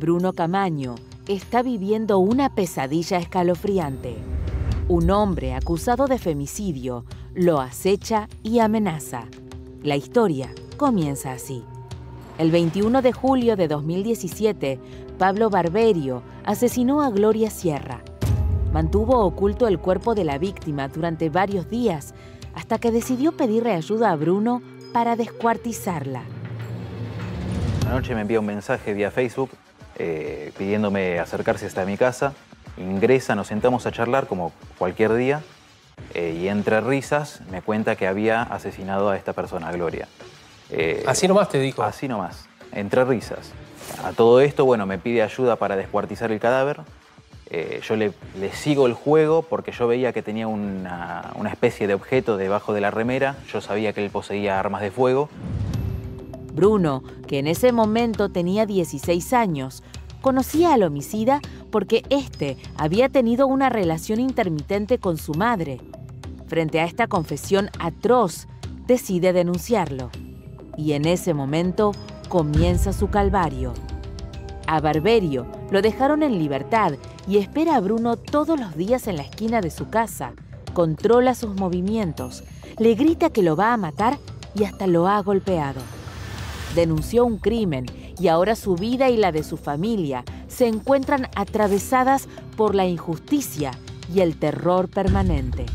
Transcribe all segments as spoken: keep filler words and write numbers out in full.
Bruno Camaño está viviendo una pesadilla escalofriante. Un hombre acusado de femicidio lo acecha y amenaza. La historia comienza así. El veintiuno de julio de dos mil diecisiete, Pablo Barberio asesinó a Gloria Sierra. Mantuvo oculto el cuerpo de la víctima durante varios días hasta que decidió pedirle ayuda a Bruno para descuartizarla. Anoche me envía un mensaje vía Facebook eh, pidiéndome acercarse hasta mi casa. Ingresa, nos sentamos a charlar como cualquier día eh, y entre risas me cuenta que había asesinado a esta persona, a Gloria. Eh, ¿Así nomás te dijo? Así nomás, entre risas. A todo esto, bueno, me pide ayuda para descuartizar el cadáver. Eh, yo le, le sigo el juego porque yo veía que tenía una, una especie de objeto debajo de la remera. Yo sabía que él poseía armas de fuego. Bruno, que en ese momento tenía dieciséis años, conocía al homicida porque éste había tenido una relación intermitente con su madre. Frente a esta confesión atroz, decide denunciarlo. Y en ese momento comienza su calvario. A Barberio lo dejaron en libertad y espera a Bruno todos los días en la esquina de su casa. Controla sus movimientos, le grita que lo va a matar y hasta lo ha golpeado. Denunció un crimen y ahora su vida y la de su familia se encuentran atravesadas por la injusticia y el terror permanente.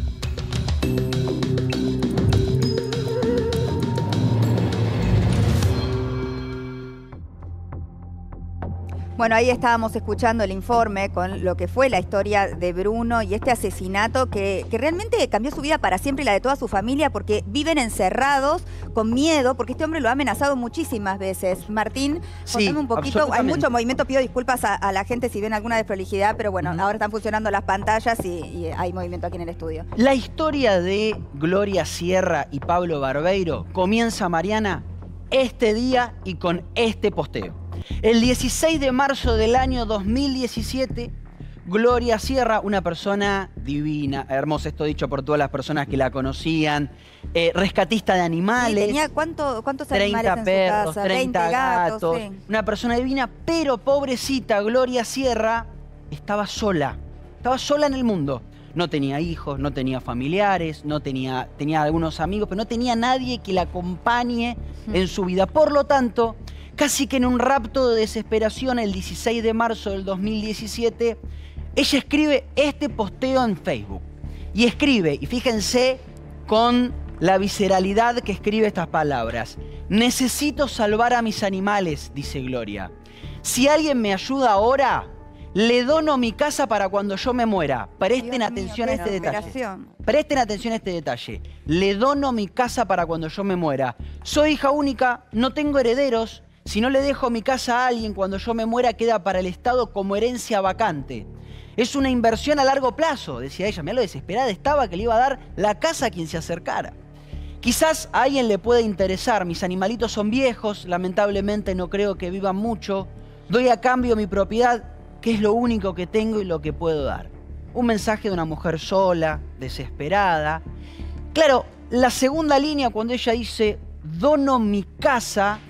Bueno, ahí estábamos escuchando el informe con lo que fue la historia de Bruno y este asesinato que, que realmente cambió su vida para siempre y la de toda su familia porque viven encerrados con miedo porque este hombre lo ha amenazado muchísimas veces. Martín, sí, contame un poquito. Hay mucho movimiento, pido disculpas a, a la gente si ven alguna desprolijidad, pero bueno, uh-huh. ahora están funcionando las pantallas y, y hay movimiento aquí en el estudio. La historia de Gloria Sierra y Pablo Barbeiro comienza, Mariana, este día y con este posteo. El dieciséis de marzo del año dos mil diecisiete, Gloria Sierra, una persona divina, hermosa, esto dicho por todas las personas que la conocían, eh, rescatista de animales. Sí, tenía ¿cuánto, ¿cuántos treinta animales perros, en su casa? treinta gatos, sí. Una persona divina, pero pobrecita Gloria Sierra estaba sola, estaba sola en el mundo. No tenía hijos, no tenía familiares, no tenía, tenía algunos amigos, pero no tenía nadie que la acompañe mm. en su vida. Por lo tanto, casi que en un rapto de desesperación, el dieciséis de marzo del dos mil diecisiete, ella escribe este posteo en Facebook. Y escribe, y fíjense con la visceralidad que escribe estas palabras. Necesito salvar a mis animales, dice Gloria. Si alguien me ayuda ahora, le dono mi casa para cuando yo me muera. Presten Dios atención mío, a este detalle. Presten atención a este detalle. Le dono mi casa para cuando yo me muera. Soy hija única, no tengo herederos. Si no le dejo mi casa a alguien, cuando yo me muera queda para el Estado como herencia vacante. Es una inversión a largo plazo, decía ella. Mirá lo desesperada estaba que le iba a dar la casa a quien se acercara. Quizás a alguien le pueda interesar. Mis animalitos son viejos, lamentablemente no creo que vivan mucho. Doy a cambio mi propiedad, que es lo único que tengo y lo que puedo dar. Un mensaje de una mujer sola, desesperada. Claro, la segunda línea cuando ella dice, dono mi casa,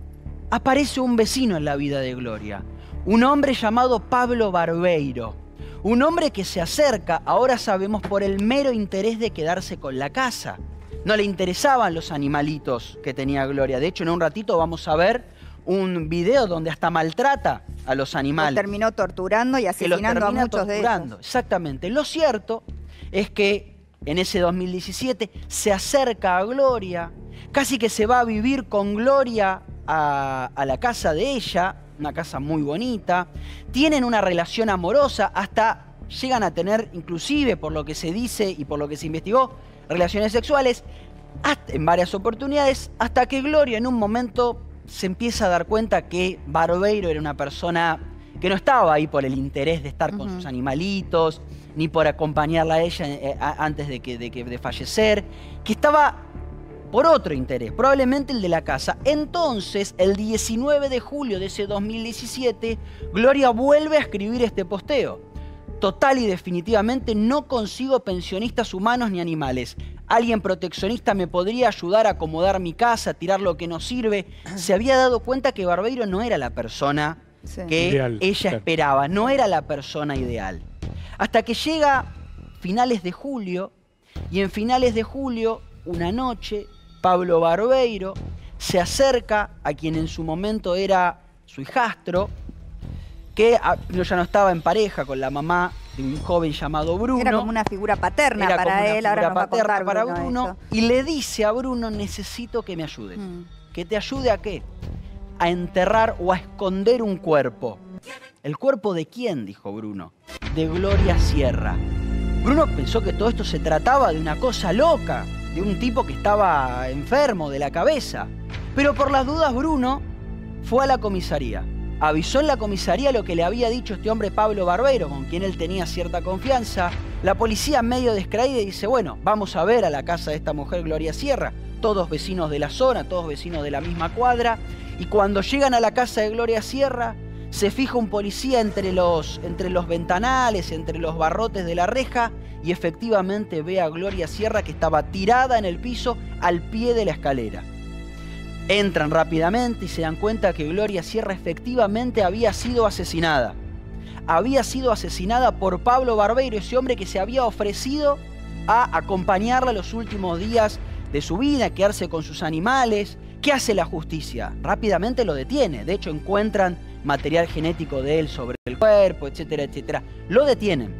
aparece un vecino en la vida de Gloria, un hombre llamado Pablo Barbeiro, un hombre que se acerca, ahora sabemos, por el mero interés de quedarse con la casa. No le interesaban los animalitos que tenía Gloria. De hecho, en un ratito vamos a ver un video donde hasta maltrata a los animales. Los terminó torturando y asesinando a muchos torturando. de ellos. Exactamente. Lo cierto es que en ese dos mil diecisiete se acerca a Gloria, casi que se va a vivir con Gloria A, a la casa de ella, una casa muy bonita, tienen una relación amorosa, hasta llegan a tener, inclusive por lo que se dice y por lo que se investigó, relaciones sexuales hasta, en varias oportunidades, hasta que Gloria en un momento se empieza a dar cuenta que Barbeiro era una persona que no estaba ahí por el interés de estar uh-huh. con sus animalitos, ni por acompañarla a ella eh, a, antes de, que, de, que, de fallecer, que estaba por otro interés, probablemente el de la casa. Entonces, el diecinueve de julio de ese dos mil diecisiete, Gloria vuelve a escribir este posteo. Total y definitivamente no consigo pensionistas humanos ni animales. Alguien proteccionista me podría ayudar a acomodar mi casa, tirar lo que no sirve. Se había dado cuenta que Barbeiro no era la persona Sí. que Ideal, ella claro. esperaba. No era la persona ideal. Hasta que llega finales de julio, y en finales de julio, una noche, Pablo Barbeiro se acerca a quien en su momento era su hijastro, que ah, ya no estaba en pareja con la mamá de un joven llamado Bruno. Era como una figura paterna Era para como una él, ahora figura nos va a paterna contar para Bruno Bruno, esto. y le dice a Bruno, necesito que me ayudes. Mm. ¿Que te ayude a qué? A enterrar o a esconder un cuerpo. ¿El cuerpo de quién?, dijo Bruno. De Gloria Sierra. Bruno pensó que todo esto se trataba de una cosa loca, de un tipo que estaba enfermo de la cabeza. Pero por las dudas Bruno fue a la comisaría. Avisó en la comisaría lo que le había dicho este hombre Pablo Barbeiro, con quien él tenía cierta confianza. La policía, medio distraída, dice, bueno, vamos a ver a la casa de esta mujer Gloria Sierra. Todos vecinos de la zona, todos vecinos de la misma cuadra. Y cuando llegan a la casa de Gloria Sierra, se fija un policía entre los, entre los ventanales, entre los barrotes de la reja, y efectivamente ve a Gloria Sierra que estaba tirada en el piso al pie de la escalera. Entran rápidamente y se dan cuenta que Gloria Sierra efectivamente había sido asesinada. Había sido asesinada por Pablo Barbeiro, ese hombre que se había ofrecido a acompañarla los últimos días de su vida, a quedarse con sus animales. ¿Qué hace la justicia? Rápidamente lo detiene. De hecho, encuentran material genético de él sobre el cuerpo, etcétera, etcétera. Lo detienen.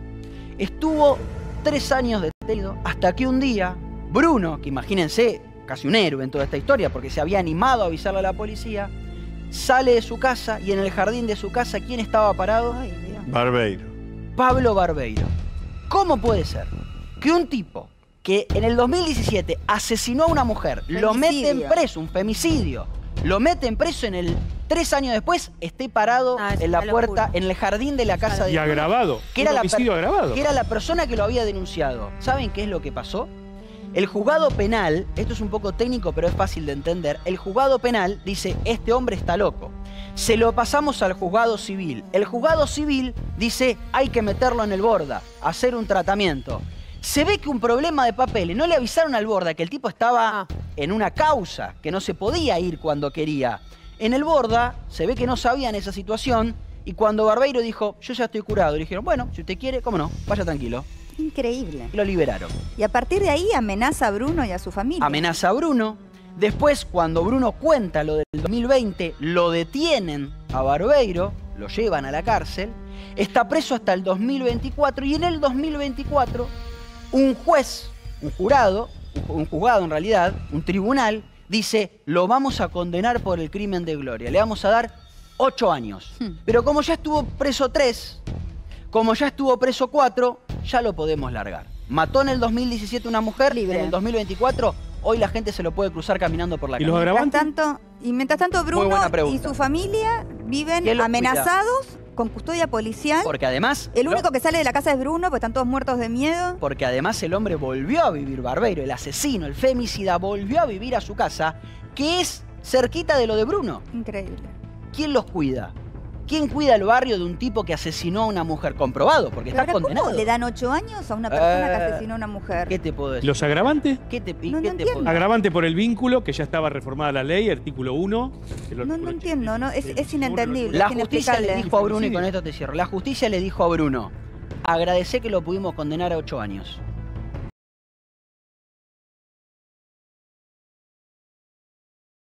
Estuvo tres años detenido hasta que un día Bruno, que imagínense, casi un héroe en toda esta historia porque se había animado a avisarle a la policía, sale de su casa y en el jardín de su casa, ¿quién estaba parado? Ay, Dios. Barbeiro. Pablo Barbeiro. ¿Cómo puede ser que un tipo que en el dos mil diecisiete asesinó a una mujer, lo meten Femicidio. preso, un femicidio, lo meten preso en el tres años después, esté parado Ah, es en la una puerta, locura. en el jardín de la casa de Y agravado. que era, un la homicidio per- agravado. que era la persona que lo había denunciado. ¿Saben qué es lo que pasó? El juzgado penal, esto es un poco técnico pero es fácil de entender, el juzgado penal dice, este hombre está loco. Se lo pasamos al juzgado civil. El juzgado civil dice, hay que meterlo en el borda, hacer un tratamiento. Se ve que un problema de papeles, no le avisaron al borda que el tipo estaba Ah. en una causa, que no se podía ir cuando quería. En el borda se ve que no sabían esa situación y cuando Barbeiro dijo, yo ya estoy curado, le dijeron, bueno, si usted quiere, cómo no, vaya tranquilo. Increíble. Y lo liberaron. Y a partir de ahí amenaza a Bruno y a su familia. Amenaza a Bruno. Después, cuando Bruno cuenta lo del dos mil veinte, lo detienen a Barbeiro, lo llevan a la cárcel, está preso hasta el dos mil veinticuatro y en el dos mil veinticuatro un juez, un jurado, un juzgado en realidad, un tribunal, dice, lo vamos a condenar por el crimen de Gloria, le vamos a dar ocho años. Hmm. Pero como ya estuvo preso tres, como ya estuvo preso cuatro, ya lo podemos largar. Mató en el dos mil diecisiete una mujer, Libre. en el dos mil veinticuatro, hoy la gente se lo puede cruzar caminando por la ¿Y los calle. agravantes? Mientras tanto, y mientras tanto Bruno buena y pregunta. su familia viven ¿Quién los amenazados con custodia policial. Porque además... El lo- único que sale de la casa es Bruno, porque están todos muertos de miedo. Porque además el hombre volvió a vivir, Barbeiro, el asesino, el femicida, volvió a vivir a su casa, que es cerquita de lo de Bruno. Increíble. ¿Quién los cuida? ¿Quién cuida el barrio de un tipo que asesinó a una mujer? Comprobado, porque Pero está ahora, condenado. ¿cómo le dan ocho años a una persona que Eh, asesinó a una mujer? ¿Qué te puedo decir? ¿Los agravantes? ¿Qué te, y No, qué no te puedo entiendo. Agravante por el vínculo, que ya estaba reformada la ley, artículo uno. que lo- No, no lo- entiendo, no, es- el- es inentendible. La es justicia le inexplicable. dijo a Bruno, y con esto te cierro, la justicia le dijo a Bruno, agradecé que lo pudimos condenar a ocho años.